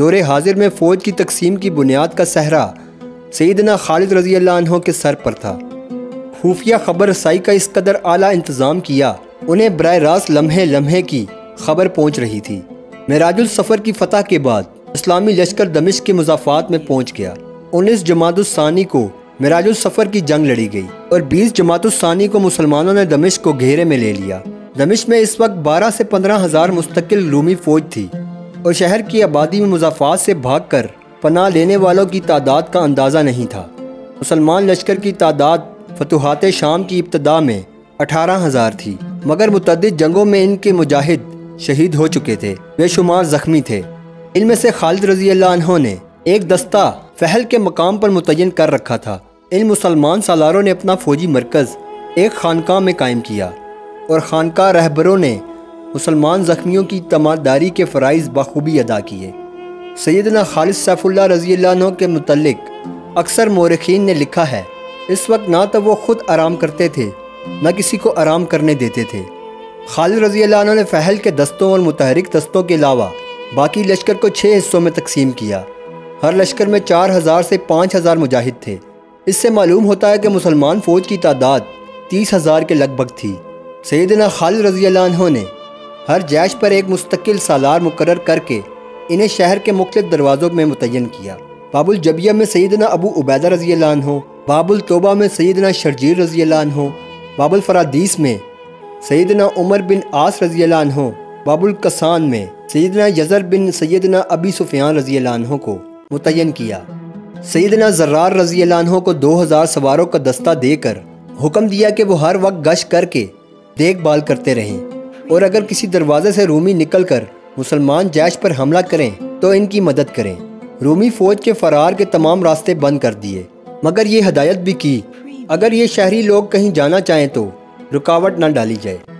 دور حاضر میں فوج کی تقسیم کی بنیاد کا صحرا سیدنا خالد رضی اللہ عنہ کے سر پر تھا۔ خفیہ خبر رسائی کا اس قدر اعلیٰ انتظام کیا، انہیں براہ راست لمحے لمحے کی خبر پہنچ رہی تھی۔ معراج السفر کی فتح کے بعد اسلامی لشکر دمشق کے مضافات میں پہنچ گیا۔ 19 جمادی الثانی کو معراج السفر کی جنگ لڑی گئی اور 20 جمادی الثانی کو مسلمانوں نے دمشق کو گھیرے میں لے لیا۔ دمشق میں اس وقت 12 سے 15 ہزار مستقل رومی فوج تھی اور شہر کی آبادی میں مضافات سے بھاگ کر پناہ لینے والوں کی تعداد کا اندازہ نہیں تھا۔ مسلمان لشکر کی تعداد فتوحات شام کی ابتدا میں 18,000 تھی، مگر متعدد جنگوں میں ان کے مجاہد شہید ہو چکے تھے، بے شمار زخمی تھے۔ ان میں سے خالد رضی اللہ عنہ نے ایک دستہ فہل کے مقام پر متعین کر رکھا تھا۔ ان مسلمان سالاروں نے اپنا فوجی مرکز ایک خانقاہ میں قائم کیا اور خانقاہ رہبروں نے مسلمان زخمیوں کی تیمارداری کے فرائض بخوبی ادا کیے۔ سیدنا خالد سیف اللہ رضی اللہ عنہ کے متعلق اکثر مورخین نے لکھا ہے، اس وقت نہ تو وہ خود آرام کرتے تھے نہ کسی کو آرام کرنے دیتے تھے۔ خالد رضی اللہ عنہ نے فہل کے دستوں اور متحرک دستوں کے علاوہ باقی لشکر کو 6 حصوں میں تقسیم کیا۔ ہر لشکر میں 4,000 سے 5,000 مجاہد تھے۔ اس سے معلوم ہوتا ہے کہ مسلمان فوج کی تعداد 30,000 کے لگ بھگ تھی۔ سیدنا خالد رضی اللہ عنہ نے ہر جیش پر ایک مستقل سالار مقرر کر کے انہیں شہر کے مختلف دروازوں میں متعین کیا۔ باب الجبیہ میں سیدنا ابو عبیدہ رضی اللہ عنہ، باب التوبہ میں سیدنا شرجیل رضی اللہ عنہ، باب الفرادیس میں سیدنا عمر بن عاص رضی اللہ عنہ، باب القسان میں سیدنا یزر بن سیدنا ابی سفیان رضی اللہ عنہ کو متعین کیا۔ سیدنا زرار رضی اللہ عنہ کو 2,000 سواروں کا دستہ دے کر حکم دیا کہ وہ ہر وقت گشت کر کے دیکھ بھال کرتے رہیں، اور اگر کسی دروازے سے رومی نکل کر مسلمان جیش پر حملہ کریں تو ان کی مدد کریں۔ رومی فوج کے فرار کے تمام راستے بند کر دیے، مگر یہ ہدایت بھی کی اگر یہ شہری لوگ کہیں جانا چاہیں تو رکاوٹ نہ ڈالی جائے۔